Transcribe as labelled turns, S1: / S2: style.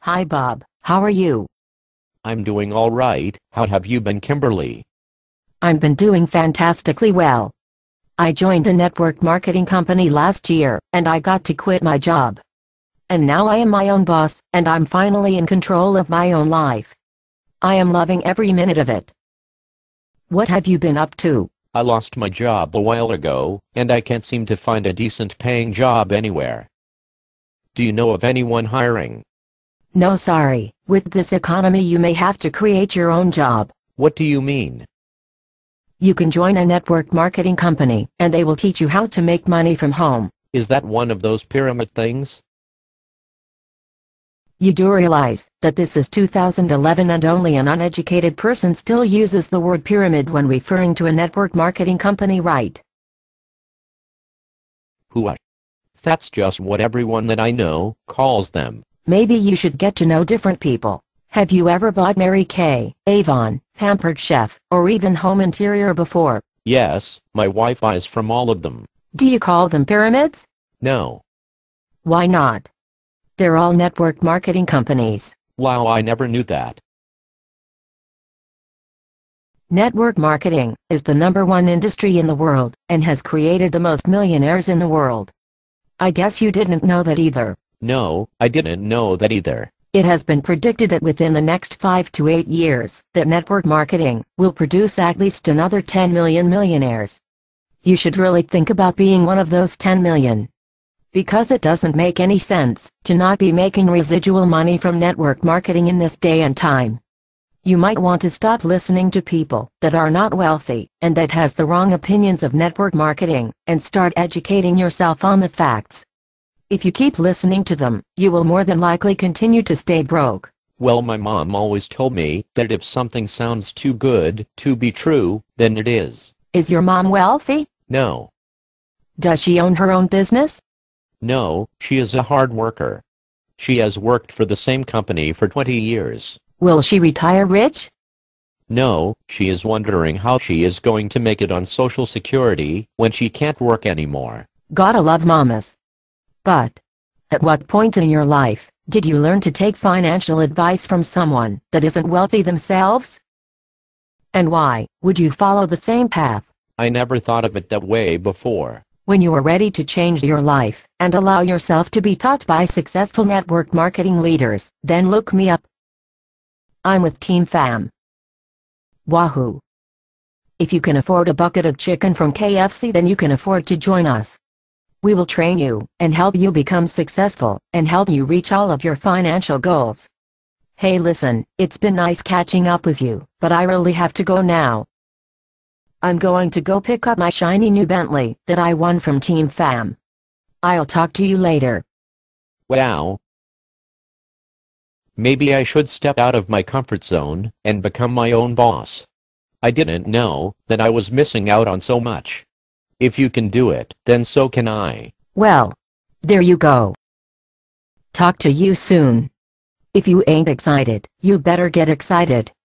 S1: Hi Bob, how are you?
S2: I'm doing all right. How have you been, Kimberly?
S1: I've been doing fantastically well. I joined a network marketing company last year, and I got to quit my job. And now I am my own boss, and I'm finally in control of my own life. I am loving every minute of it. What have you been up to?
S2: I lost my job a while ago, and I can't seem to find a decent paying job anywhere. Do you know of anyone hiring?
S1: No, sorry. With this economy you may have to create your own job.
S2: What do you mean?
S1: You can join a network marketing company, and they will teach you how to make money from home.
S2: Is that one of those pyramid things?
S1: You do realize that this is 2011 and only an uneducated person still uses the word pyramid when referring to a network marketing company, right?
S2: Whoa. That's just what everyone that I know calls them.
S1: Maybe you should get to know different people. Have you ever bought Mary Kay, Avon, Pampered Chef, or even Home Interior before?
S2: Yes, my wife buys from all of them.
S1: Do you call them pyramids?
S2: No.
S1: Why not? They're all network marketing companies.
S2: Wow, I never knew that.
S1: Network marketing is the #1 industry in the world, and has created the most millionaires in the world. I guess you didn't know that either.
S2: No, I didn't know that either.
S1: It has been predicted that within the next 5 to 8 years, that network marketing will produce at least another 10 million millionaires. You should really think about being one of those 10 million. Because it doesn't make any sense to not be making residual money from network marketing in this day and time. You might want to stop listening to people that are not wealthy and that has the wrong opinions of network marketing, and start educating yourself on the facts. If you keep listening to them, you will more than likely continue to stay broke.
S2: Well, my mom always told me that if something sounds too good to be true, then it is.
S1: Is your mom wealthy?
S2: No.
S1: Does she own her own business?
S2: No, she is a hard worker. She has worked for the same company for 20 years.
S1: Will she retire rich?
S2: No, she is wondering how she is going to make it on Social Security when she can't work anymore.
S1: Gotta love mamas. But at what point in your life did you learn to take financial advice from someone that isn't wealthy themselves? And why would you follow the same path?
S2: I never thought of it that way before.
S1: When you are ready to change your life and allow yourself to be taught by successful network marketing leaders, then look me up. I'm with Team Fam. Wahoo! If you can afford a bucket of chicken from KFC, then you can afford to join us. We will train you and help you become successful and help you reach all of your financial goals. Hey, listen, it's been nice catching up with you, but I really have to go now. I'm going to go pick up my shiny new Bentley that I won from Team Fam. I'll talk to you later.
S2: Wow. Maybe I should step out of my comfort zone and become my own boss. I didn't know that I was missing out on so much. If you can do it, then so can I.
S1: Well, there you go. Talk to you soon. If you ain't excited, you better get excited.